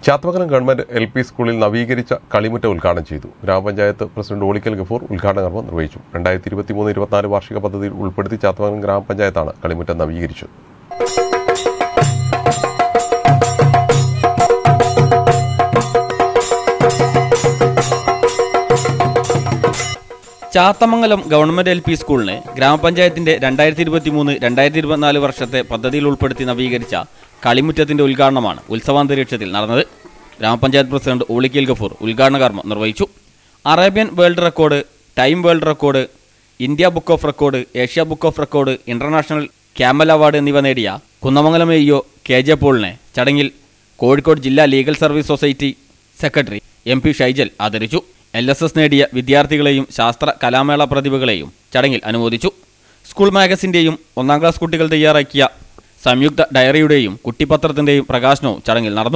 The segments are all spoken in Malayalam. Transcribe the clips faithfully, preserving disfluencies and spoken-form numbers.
ചാത്തമംഗലം ഗവൺമെന്റ് എൽ പി സ്കൂളിൽ നവീകരിച്ച കളിമുറ്റ ഉദ്ഘാടനം ചെയ്തു. ഗ്രാമപഞ്ചായത്ത് പ്രസിഡന്റ് ഓളിക്കൽ ഗഫൂർ ഉദ്ഘാടന കർമ്മം നിർവഹിച്ചു. രണ്ടായിരത്തി ഇരുപത്തി മൂന്ന് ഇരുപത്തിനാല് വാർഷിക പദ്ധതിയിൽ ഉൾപ്പെടുത്തി ചാത്തമംഗലം ഗ്രാമപഞ്ചായത്താണ് കളിമുറ്റം നവീകരിച്ചത്. ചാത്തമംഗലം ഗവൺമെന്റ് എൽ പി സ്കൂളിന് ഗ്രാമപഞ്ചായത്തിന്റെ രണ്ടായിരത്തി ഇരുപത്തി മൂന്ന് രണ്ടായിരത്തി ഇരുപത്തിനാല് വർഷത്തെ പദ്ധതിയിൽ ഉൾപ്പെടുത്തി നവീകരിച്ച കളിമുറ്റത്തിന്റെ ഉദ്ഘാടനമാണ് ഉത്സവാന്തരീക്ഷത്തിൽ നടന്നത്. ഗ്രാമപഞ്ചായത്ത് പ്രസിഡന്റ് ഓളിക്കൽ ഗഫൂർ ഉദ്ഘാടന കർമ്മം നിർവഹിച്ചു. Arabian world record, time world record, India book of record, Asia book of record, international camel award എന്നിവ നേടിയ Kunnamangalam A E O K J പോളിനെ ചടങ്ങിൽ കോഴിക്കോട് ജില്ലാ legal service society secretary M P Shaijal ആദരിച്ചു. എൽ എസ് എസ് നേടിയ വിദ്യാർത്ഥികളെയും ശാസ്ത്ര കലാമേള പ്രതിഭകളെയും ചടങ്ങിൽ അനുമോദിച്ചു. സ്കൂൾ മാഗസിൻ്റെയും ഒന്നാം ക്ലാസ് കുട്ടികൾ തയ്യാറാക്കിയ സംയുക്ത ഡയറിയുടെയും കുട്ടിപ്പത്രത്തിൻ്റെയും പ്രകാശനവും ചടങ്ങിൽ നടന്നു.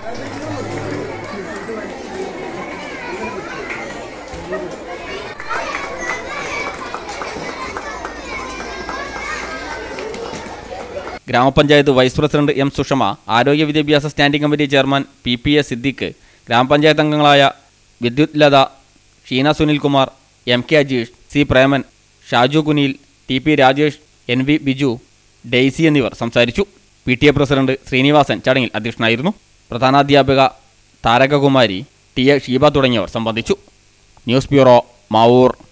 ഗ്രാമപഞ്ചായത്ത് വൈസ് പ്രസിഡന്റ് എം സുഷമ, ആരോഗ്യ വിദ്യാഭ്യാസ standing committee chairman P P A Siddique, ഗ്രാമപഞ്ചായത്ത് അംഗങ്ങളായ Vidyut Latha, Sheena Sunilkumar, M K Ajeesh, C Preman, Shaju Kunil, T P Rajesh, N V Biju, Daisy എന്നിവർ സംസാരിച്ചു. P T A president Srinivasan ചടങ്ങിൽ അധ്യക്ഷനായിരുന്നു. പ്രധാനാധ്യാപിക താരകകുമാരി, ടി എ ഷീബ തുടങ്ങിയവർ സംബന്ധിച്ചു. News bureau, Mavoor.